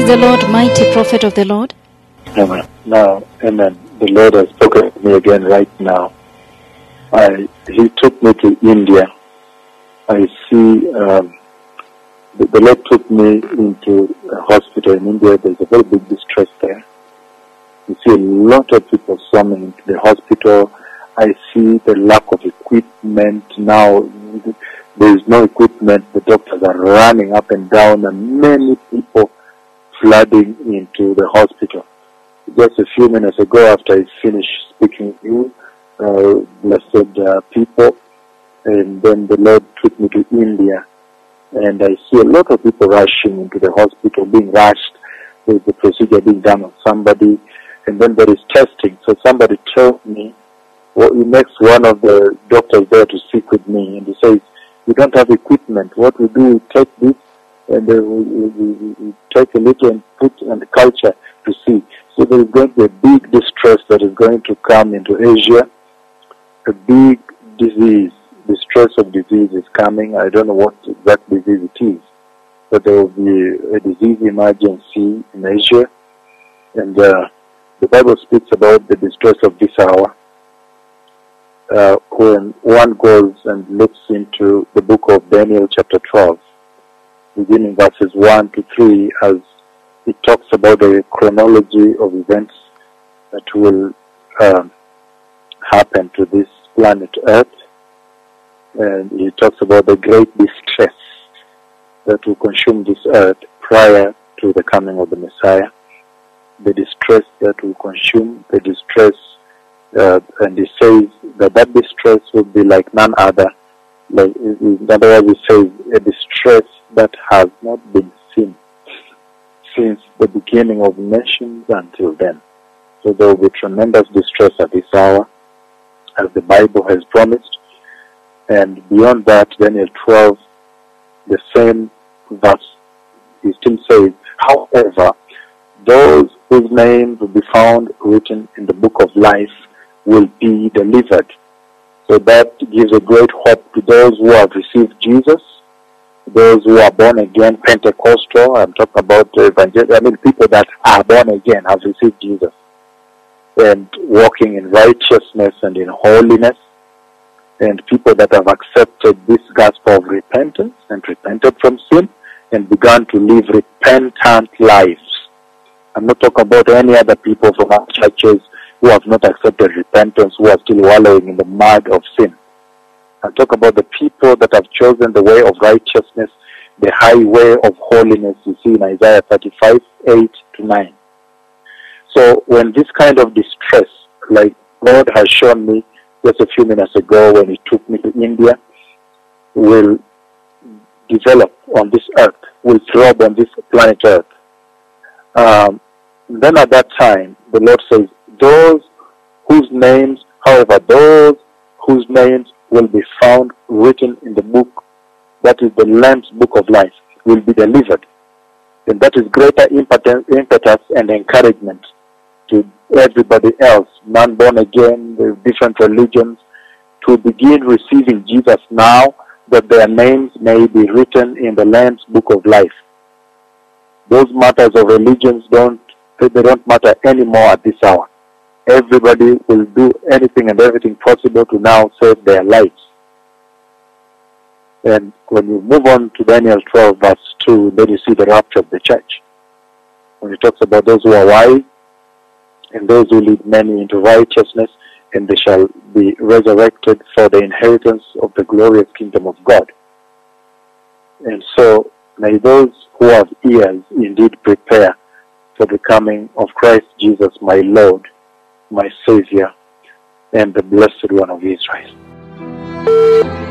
the Lord, mighty prophet of the Lord. Amen. Now, amen. The Lord has spoken to me again right now. He took me to India. I see the Lord took me into a hospital in India. There's a very big distress there. You see a lot of people swarming into the hospital. I see the lack of equipment now. There is no equipment. The doctors are running up and down, and many people flooding into the hospital. Just a few minutes ago, after I finished speaking to you, blessed people, and then the Lord took me to India, and I see a lot of people rushing into the hospital, being rushed. There's a procedure being done on somebody, and then there is testing. So somebody told me, well, he makes one of the doctors there to speak with me, and he says, "We don't have equipment. What we do, we take this, and we take a little and put on the culture to see." So there is going to be a big distress that is going to come into Asia. A big disease, distress of disease is coming. I don't know what exact disease it is, but there will be a disease emergency in Asia. And the Bible speaks about the distress of this hour. When one goes and looks into the book of Daniel chapter 12, beginning verses 1 to 3, as it talks about the chronology of events that will happen to this planet Earth. And he talks about the great distress that will consume this earth prior to the coming of the Messiah. The distress that will consume, the distress, and he says that distress will be like none other. Like, in other words, he says a distress that has not been seen since the beginning of nations until then. So there will be tremendous distress at this hour, as the Bible has promised. And beyond that, Daniel 12, the same verse, he still says, "However, those whose names will be found written in the book of life will be delivered." So that gives a great hope to those who have received Jesus, those who are born again, Pentecostal. I'm talking about people that are born again, have received Jesus, and walking in righteousness and in holiness, and people that have accepted this gospel of repentance and repented from sin and begun to live repentant lives. I'm not talking about any other people from our churches who have not accepted repentance, who are still wallowing in the mud of sin. I'm talking about the people that have chosen the way of righteousness, the highway of holiness, you see in Isaiah 35, 8 to 9. So when this kind of distress, like God has shown me just a few minutes ago when he took me to India, will develop on this earth, will throb on this planet Earth. Then at that time, the Lord says, those whose names will be found written in the book, that is the Lamb's book of life, will be delivered. And that is greater impetus and encouragement to everybody else, non-born again, the different religions, to begin receiving Jesus now, that their names may be written in the Lamb's book of life. Those matters of religions don't matter anymore at this hour. Everybody will do anything and everything possible to now save their lives. And when you move on to Daniel 12 verse 2, then you see the rapture of the church. When it talks about those who are wise and those who lead many into righteousness, and they shall be resurrected for the inheritance of the glorious kingdom of God. And so may those who have ears indeed prepare for the coming of Christ Jesus, my Lord, my Savior, and the Blessed One of Israel.